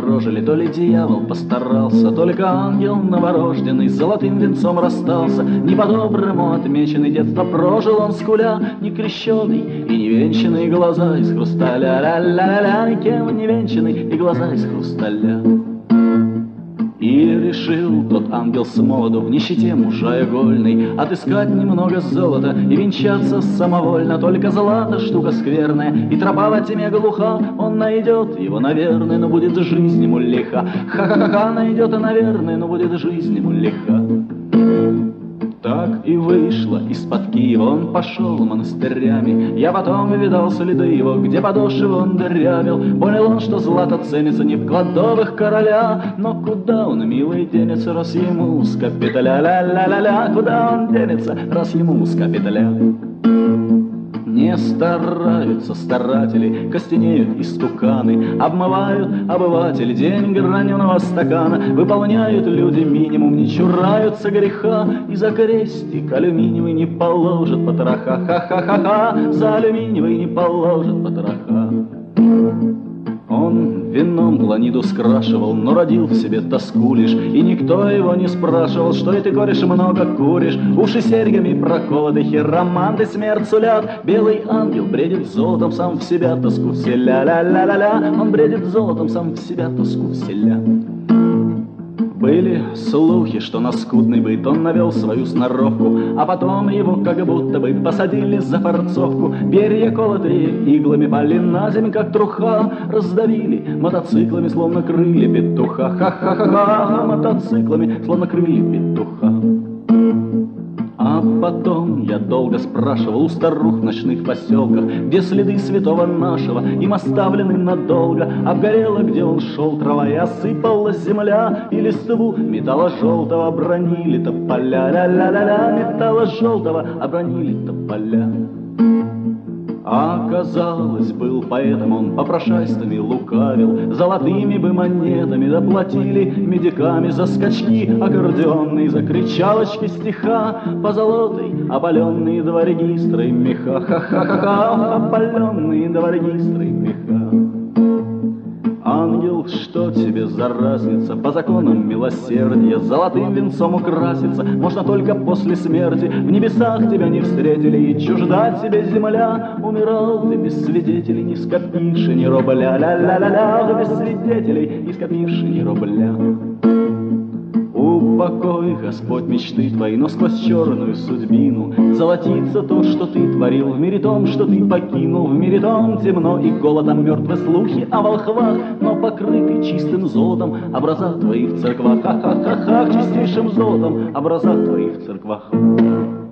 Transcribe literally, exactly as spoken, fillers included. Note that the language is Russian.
прожили, то ли дьявол постарался, только ангел новорожденный с золотым венцом расстался. Не по-доброму отмеченный детство прожил он скуля, не крещеный и не венчанный, глаза из хрусталя, ля-ля-ля-ля, никем не венчанный и глаза из хрусталя. И решил тот ангел с молоду в нищете мужа игольной отыскать немного золота и венчаться самовольно. Только злато штука скверная, и тропа во тьме глуха. Он найдет его, наверное, но будет жизнь ему лиха. Ха-ха-ха, найдет, наверное, но будет жизнь ему лиха. Так и вышло из-под Киева, он пошел монастырями. Я потом видал следы его, где подошвы он дырявил. Понял он, что злато ценится не в кладовых короля. Но куда он, милый, денется, раз ему с капиталя? Ля-ля-ля-ля, куда он денется, раз ему с капиталя? Не стараются старатели, костенеют истуканы, обмывают обыватели день граненого стакана. Выполняют люди минимум, не чураются греха, и за крестик алюминиевый не положат потроха. Ха-ха-ха-ха, за алюминиевый не положат потроха. Он вином Ланиду скрашивал, но родил в себе тоску лишь, и никто его не спрашивал, что и ты, кореш, много куришь. Уши серьгами проколоты, хироманты смерть сулят. Белый ангел бредит золотом, сам в себя тоску вселя. Ля-ля-ля-ля, он бредит золотом, сам в себя тоску вселя. Были слухи, что на скудный быт он навел свою сноровку, а потом его как будто бы посадили за форцовку. Перья колотые иглами пали на землю, как труха, раздавили мотоциклами, словно крылья петуха. Ха-ха-ха-ха, мотоциклами, словно крылья петуха. А потом я долго спрашивал у старух в ночных поселках, где следы святого нашего им оставлены надолго. Обгорела, где он шел, трава, и осыпалась земля, и листву металла-желтого обронили тополя. Ля-ля-ля-ля, металла-желтого обронили тополя. А казалось, был поэтом он, попрошайствами лукавил, золотыми бы монетами доплатили медиками за скачки аккордеонные, за кричалочки стиха, позолотой опаленные два регистра и меха. Ха-ха-ха-ха, опаленные два регистра и меха. Ангел, что тебе за разница? По законам милосердия золотым венцом украситься можно только после смерти. В небесах тебя не встретили, и чужда тебе земля. Умирал ты без свидетелей, не скопивши ни рубля. Ля-ля-ля-ля, без свидетелей, не скопивши ни рубля. Упокой, Господь, мечты твои, но сквозь черную судьбину золотится то, что ты творил в мире том, что ты покинул. В мире том темно и голодом мертвы слухи о волхвах, но покрыты чистым золотом образа твои в церквах. Ха-ха-ха-ха, чистейшим золотом образа твои в церквах.